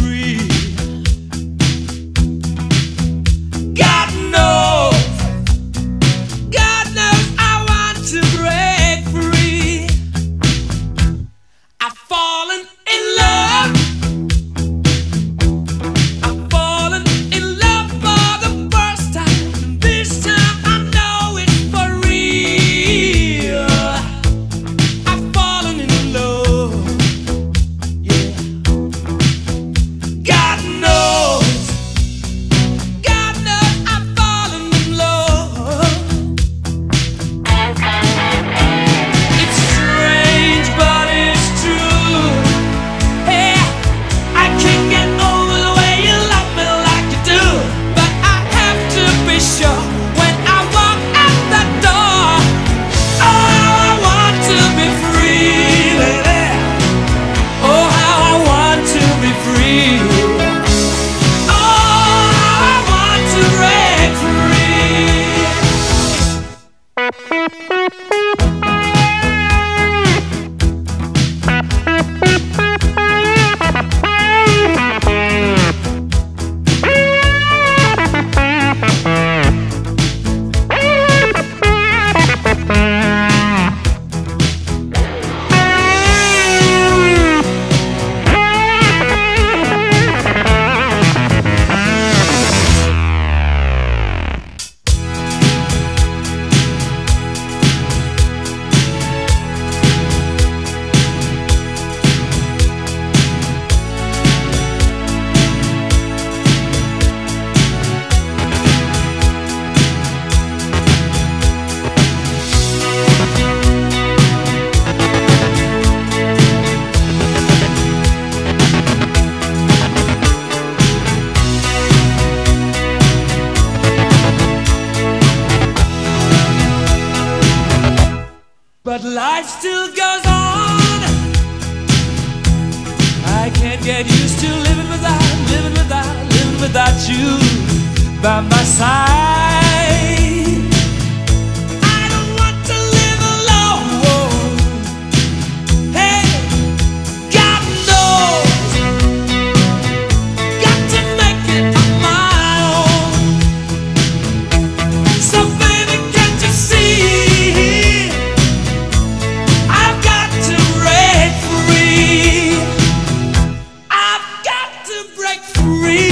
free. God knows, I want to break free. I've fallen in love. I've fallen in love for the first time. And this time I know it's for real. I've fallen in love. Yeah. God knows, I've fallen in love. It's strange, but it's true. Hey, I can't get over the way you love me like you do. But I have to be sure when I walk out the door. Oh, how I want to be free, baby. Oh, how I want to be free. Oh, how I want to break free. But life still goes on. I can't get used to living without you by my side. I don't want to live alone. Hey, God knows, got to make it on my own. So baby, can't you see? I've got to break free. I've got to break free.